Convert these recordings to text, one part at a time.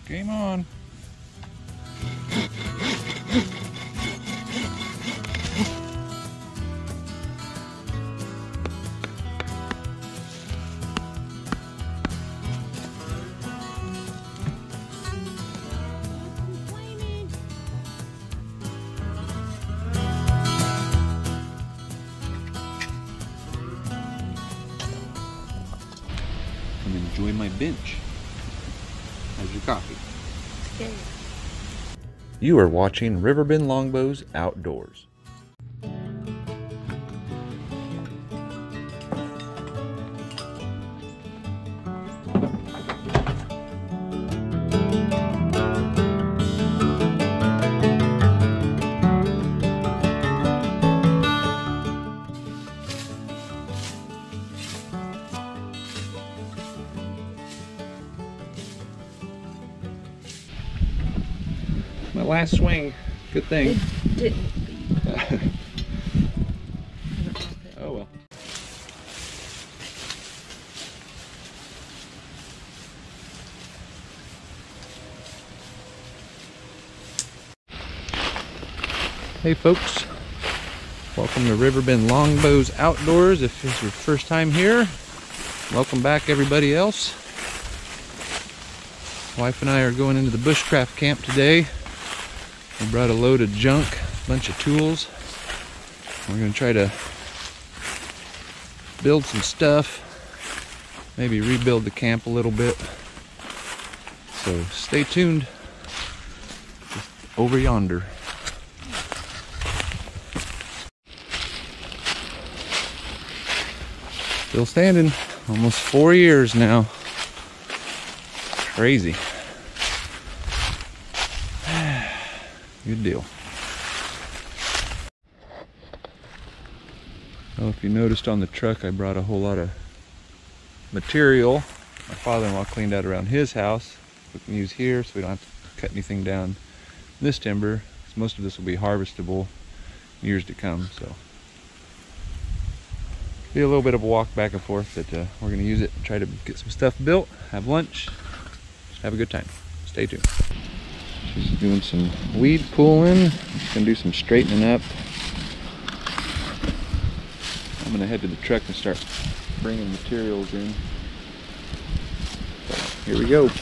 Game on. And enjoy my bench. How's your coffee? It's good. You are watching Riverbend Longbows Outdoors. My last swing, good thing. It didn't beat. Oh well. Hey folks, welcome to Riverbend Longbows Outdoors. If it's your first time here, welcome back everybody else. Wife and I are going into the Bushcraft camp today. We brought a load of junk, a bunch of tools. We're going to try to build some stuff, maybe rebuild the camp a little bit. So stay tuned. Just over yonder. Still standing, almost 4 years now. Crazy. Good deal. Well, if you noticed on the truck, I brought a whole lot of material my father-in-law cleaned out around his house. We can use here so we don't have to cut anything down this timber. Most of this will be harvestable years to come, so be a little bit of a walk back and forth, but we're going to use it and try to get some stuff built, have lunch, have a good time. Stay tuned. She's doing some weed pulling. She's going to do some straightening up. I'm going to head to the truck and start bringing materials in. So, here we go.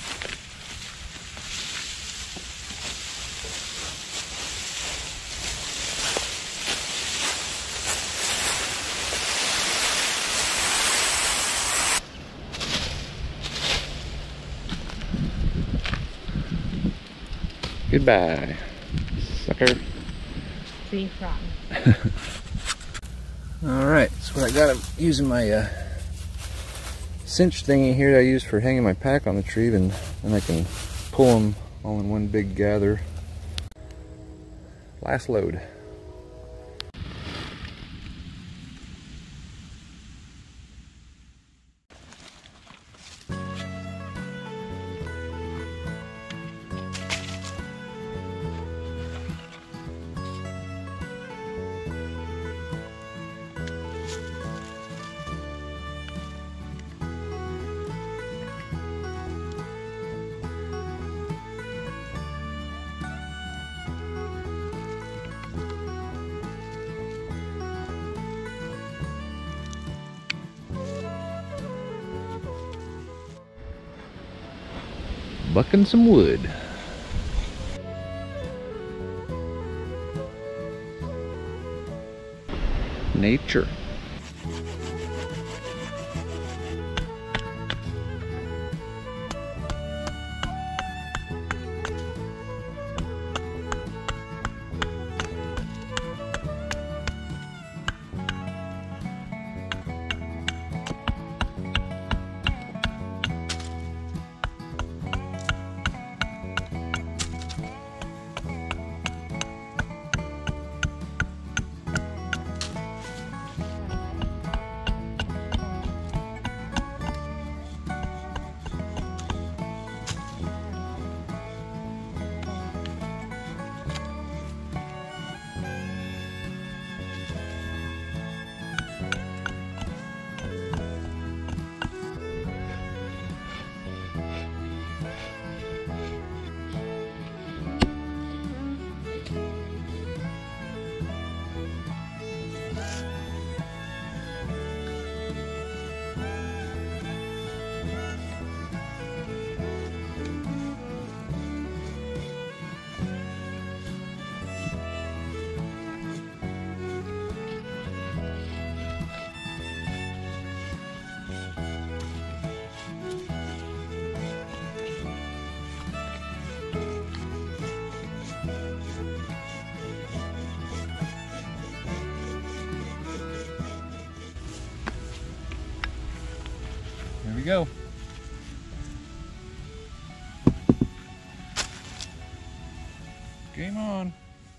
Goodbye, sucker. See, rotten. Alright, so I got, I'm using my cinch thingy here that I use for hanging my pack on the tree, and then I can pull them all in one big gather. Last load. Bucking some wood. Nature. we go. Game on.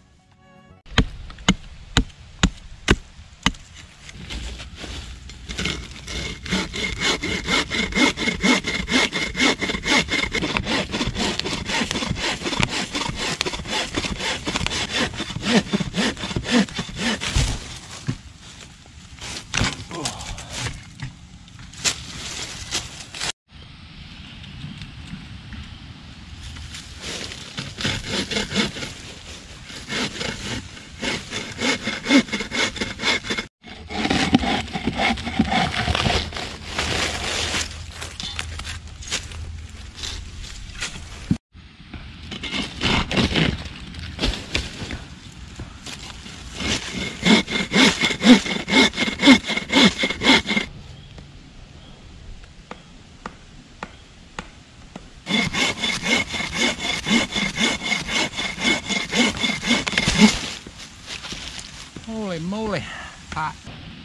Holy moly, hot.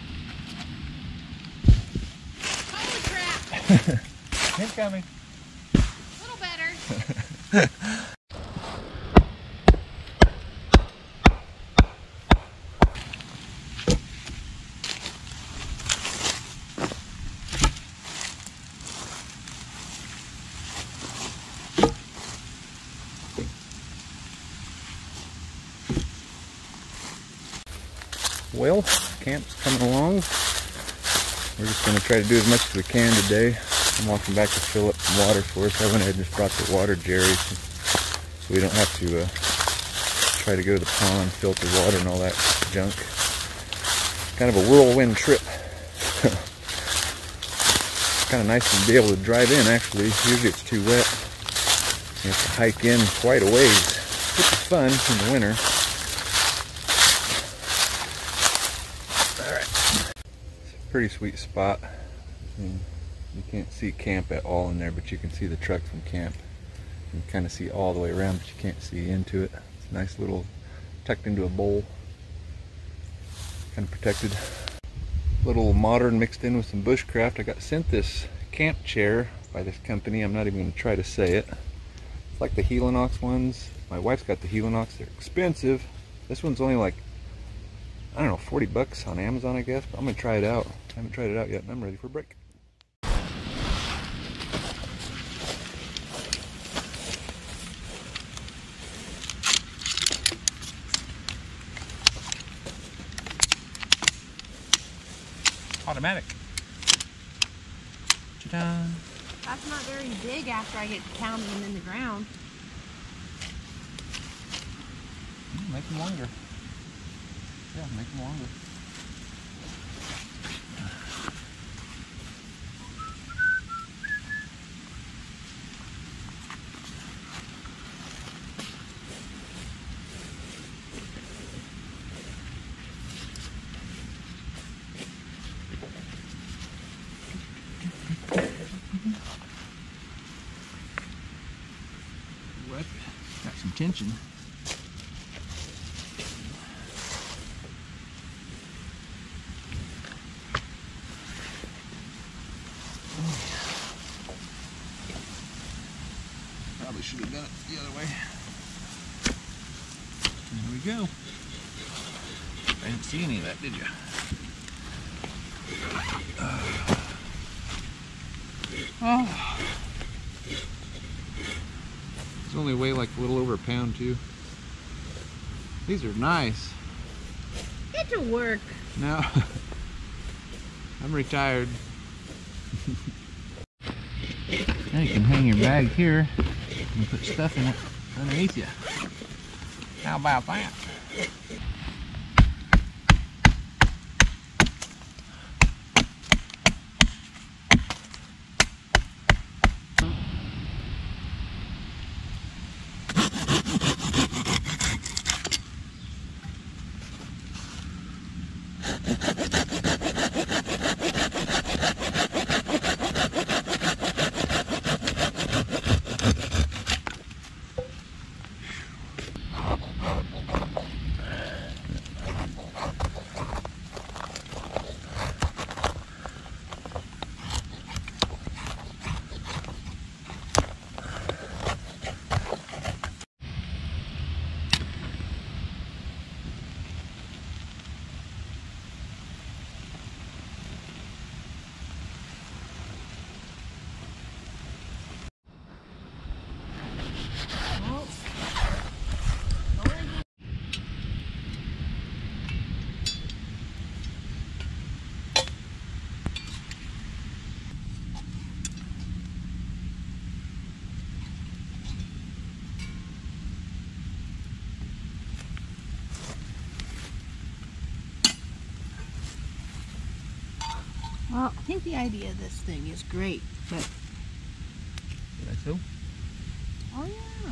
Holy crap! Incoming. A little better. Well, camp's coming along. We're just going to try to do as much as we can today. I'm walking back to fill up some water for us. I went ahead and just brought the water jerry so we don't have to try to go to the pond, filter water and all that junk. Kind of a whirlwind trip. Kind of nice to be able to drive in actually. Usually it's too wet. You have to hike in quite a ways, which is fun in the winter. Pretty sweet spot. You can't see camp at all in there, but you can see the truck from camp. You can kind of see all the way around, but you can't see into it. It's a nice little, tucked into a bowl. Kind of protected. Little modern mixed in with some bushcraft. I got sent this camp chair by this company. I'm not even going to try to say it. It's like the Helinox ones. My wife's got the Helinox. They're expensive. This one's only like, I don't know, 40 bucks on Amazon, I guess, but I'm going to try it out. I haven't tried it out yet, and I'm ready for a break. Automatic. Ta-da! That's not very big after I get counting them in the ground. Make them longer. Yeah, make them longer. What? Got some tension. Probably should have done it the other way. There we go. I didn't see any of that, did you? Oh. It's only weigh like a little over a pound too. These are nice. Get to work. No. I'm retired. Now you can hang your bag here and put stuff in it underneath you. How about that? Well, I think the idea of this thing is great, but... Did I so? Oh, yeah.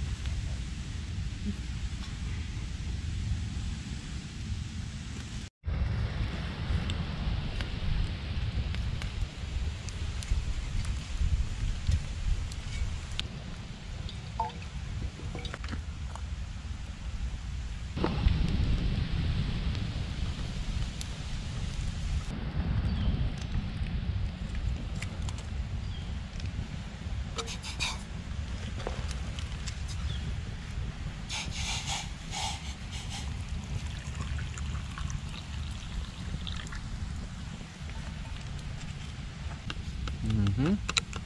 Mm-hmm.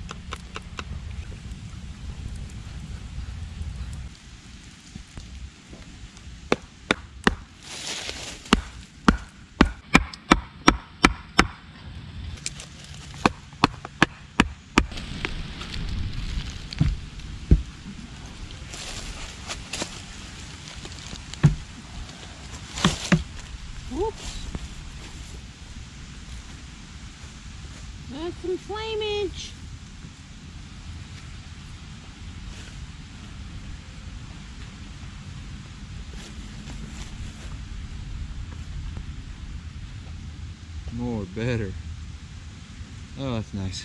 Oops. That's some flamage. More, better. Oh, that's nice.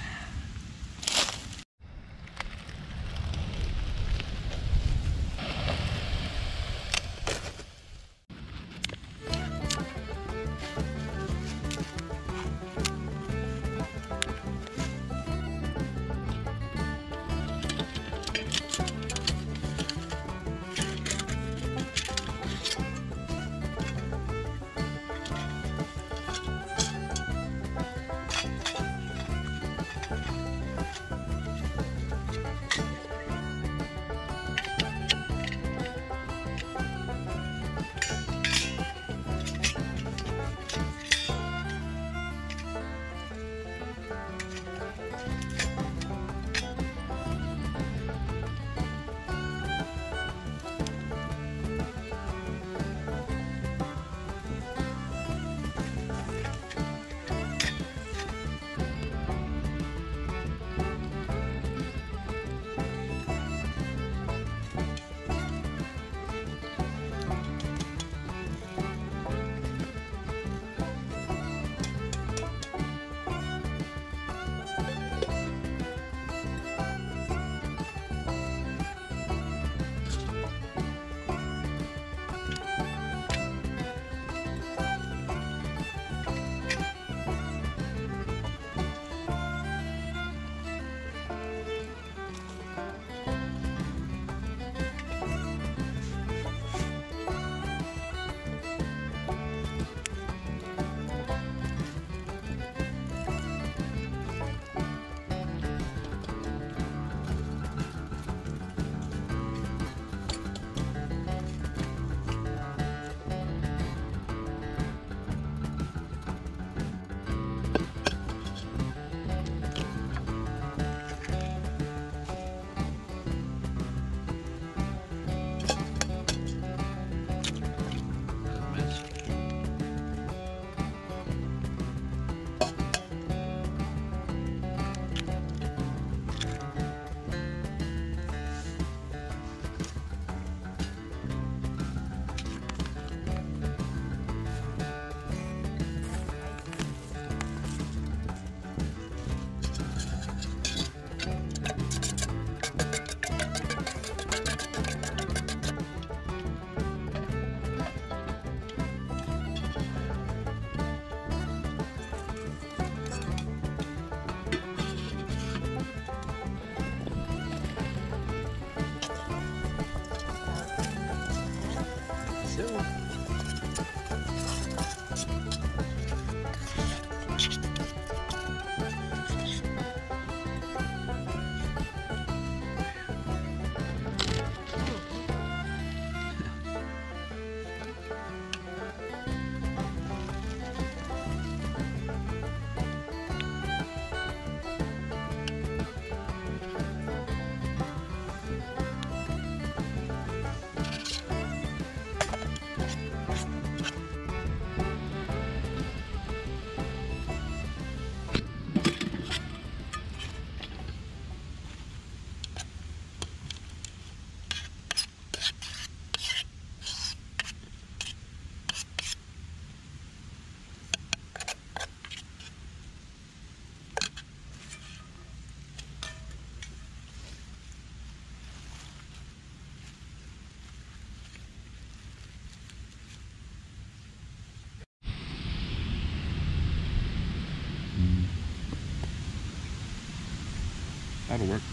That'll work.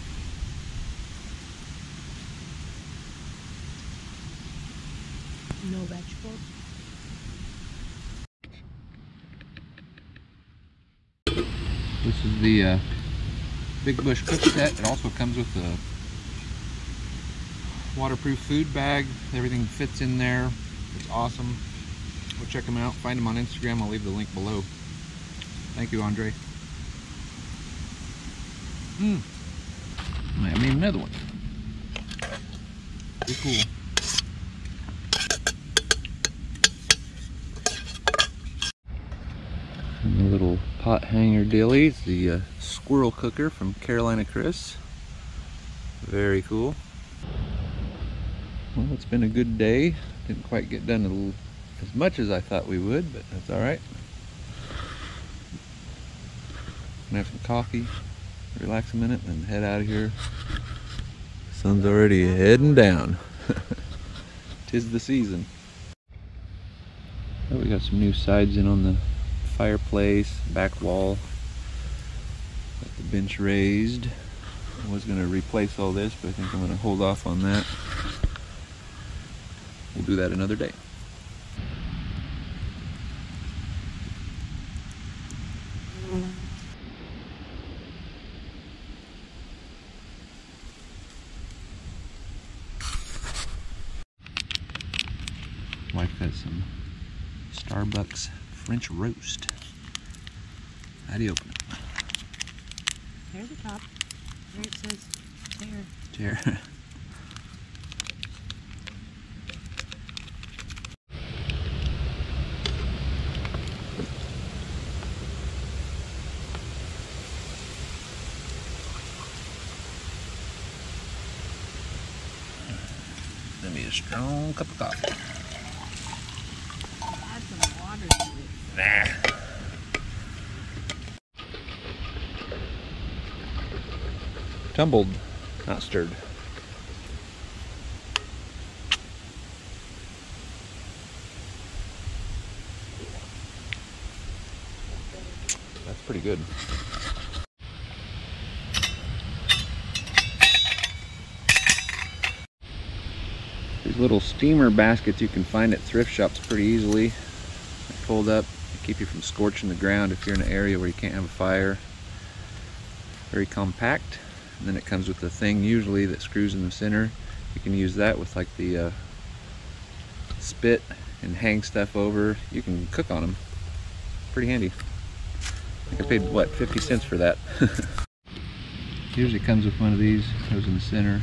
No vegetables. This is the Big Bush cook set. It also comes with a waterproof food bag. Everything fits in there. It's awesome. Go check them out. Find them on Instagram. I'll leave the link below. Thank you, Andre. I made another one. Pretty cool. And the little pot hanger dillies, the squirrel cooker from Carolina Chris. Very cool. Well, it's been a good day. Didn't quite get done as much as I thought we would, but that's all right. Gonna have some coffee, relax a minute, and head out of here. The sun's already heading down. 'Tis the season. Oh, we got some new sides in on the fireplace, back wall. Got the bench raised. I was gonna replace all this, but I think I'm gonna hold off on that. We'll do that another day. Wife has some Starbucks French roast. How do you open it? There's the top. There it says tear. Chair. Give me a strong cup of coffee. Add some water to it. Nah. Tumbled, not stirred. That's pretty good. These little steamer baskets you can find at thrift shops pretty easily. They fold up, they keep you from scorching the ground if you're in an area where you can't have a fire. Very compact. And then it comes with a thing usually that screws in the center. You can use that with like the spit and hang stuff over. You can cook on them. Pretty handy. I think I paid, what, 50 cents for that. Usually comes with one of these, goes in the center.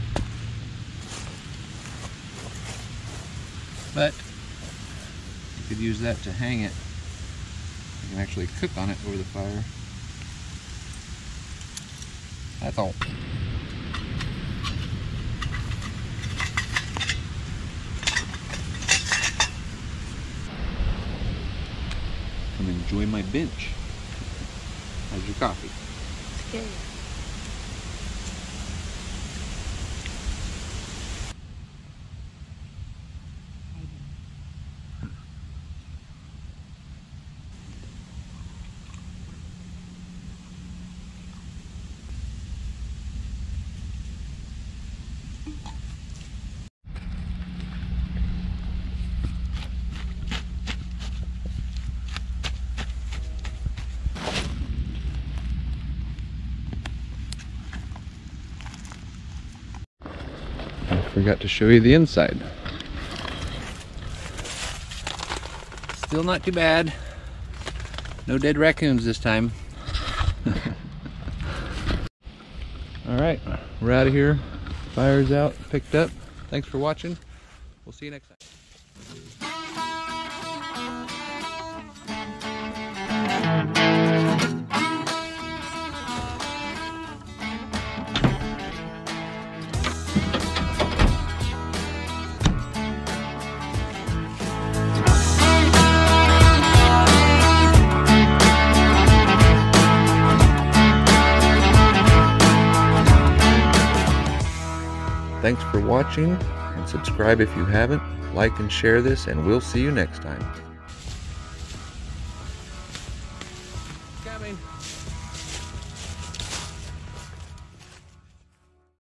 But you could use that to hang it. You can actually cook on it over the fire. That's all. Come enjoy my bench. How's your coffee? It's good. Forgot to show you the inside. Still not too bad. No dead raccoons this time. Alright, we're out of here. Fire's out, picked up. Thanks for watching. We'll see you next time. Thanks for watching, and subscribe if you haven't. Like and share this, and we'll see you next time. Coming.